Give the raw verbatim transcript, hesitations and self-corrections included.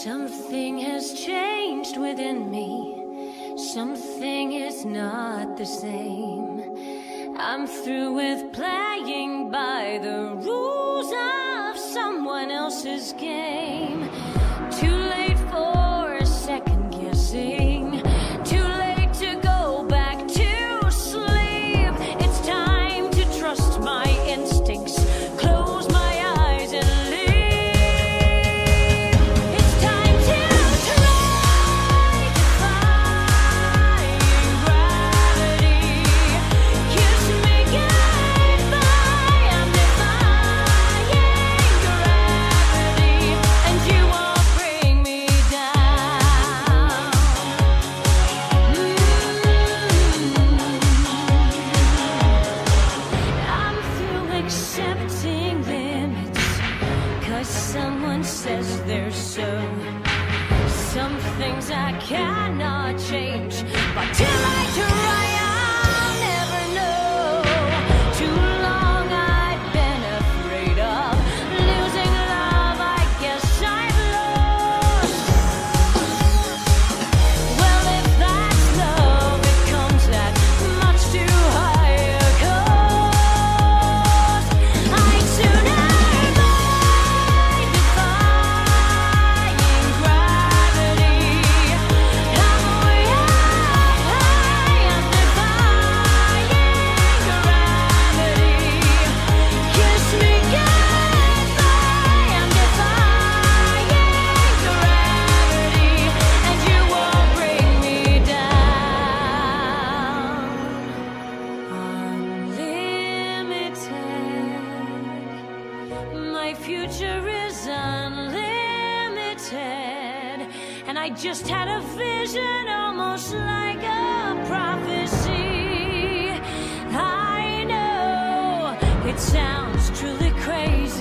Something has changed within me. Something is not the same. I'm through with playing by the rules of someone else's game. Too late for second guessing. Too late to go back to sleep. It's time to trust my instincts. Close my eyes and leave. It's time to try defying gravity. Kiss me goodbye. I'm defying gravity, and you won't bring me down. Mm. I'm through accepting limits, 'cause someone says they're so. Some things I cannot change, but till I try, I'll never know. Too long I've been afraid of losing love. I guess I've lost. Well, if that's love, it comes at much too high a cost. I'd sooner die defying gravity. I'm way up high, I'm defying gravity. Kiss me goodbye, I'm defying gravity, and you won't bring me down. Unlimited, my future is unlimited, and I just had a vision, almost like a prophecy. I know it sounds truly crazy.